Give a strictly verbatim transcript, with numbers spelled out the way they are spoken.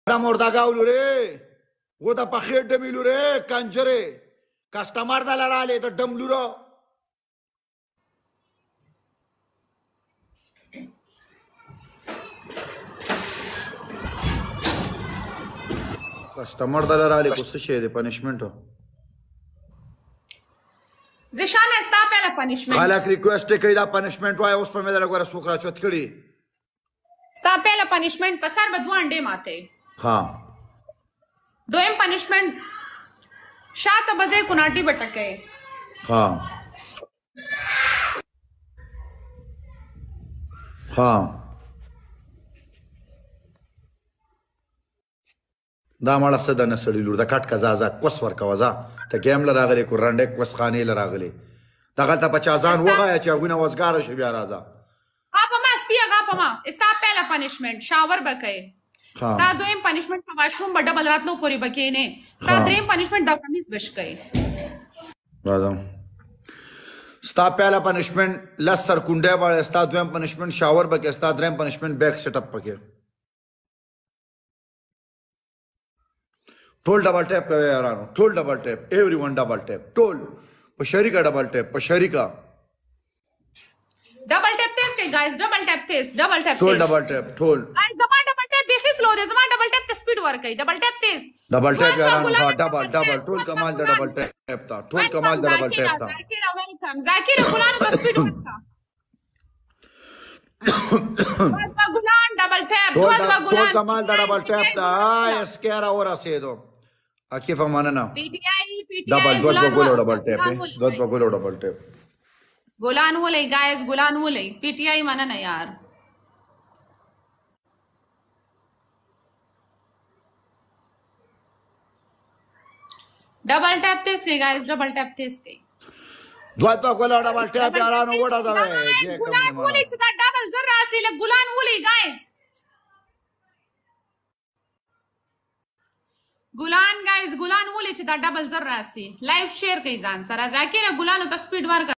دا مردا گاولو ره و دا پخیر دمیلو ره کنجره کستمر دا لراله دا دملو را کستمر دا لراله کسه شه ده پنشمنټو زشان استا پهلا پنشمنٹ خلک ریکوست کوي دا پنشمنٹ وای اوس په مې درګوره سوکرا چوت کړي استا پهلا پنشمنٹ پسر بدو انډه ماته ها دویم پنشمنٹ شاته بزه کوناټي بټکه ها ها دا مړه صد نه سړی لور دا کټ کزازا کوس ور کوزا ته ګیم لراغلی کو رنډه کوس خانه لراغلی دغه ته پچازان وغه چې غونه وزګار شي بیا راځه اپا ما سپیا غاپا ما استا پهلا پنشمنٹ شاور بکای استا دویم پنشمنٹ په واشروم په ډبل راتلو پوری بکې نه استا دریم پنشمنٹ دا کمیز بشکای راځم استا پهلا پنشمنٹ لس سر کونډه باندې استا دویم پنشمنٹ شاور بکې استا دریم پنشمنٹ بیک سیټ اپ پکې ټول ډبل ټیپ کوي یارانو ټول ډبل ټیپ ایوری ون ډبل ټیپ ټول په شریکا ډبل ټیپ په شریکا ډبل ټیپ تیز کوي گایز ډبل ټیپ تیز ډبل ټیپ ټول ډبل ټیپ ټول گایز زما ډبل ټیپ به سلو دی زما ډبل ټیپ ته سپیډ ور کوي ډبل ټیپ تیز ډبل ټیپ یارانو ها ډبل ډبل ټول کمال د ډبل ټیپ تا ټول کمال د ډبل ټیپ تا ذاکر ویلکم ذاکر ګلان ته سپیډ ورکا ګلان ډبل ټیپ ټول کمال د ډبل ټیپ تا اس کیرا اورا سیدو aquí fa manana P T I P T I double dot golo double tap dot golo double tap गुलान वोले guys गुलान वोले P T I manana यार double tap तेज के guys double tap तेज के dot golo double tap यारानो वडा जावे जे गुलान वोले छता डबल जरा से ले गुलान वोले गाइस गुलान गाइस गुलान वोले छता डबल जरा से लाइव शेयर कई जान सरा जाकिर गुलान तो स्पीड वर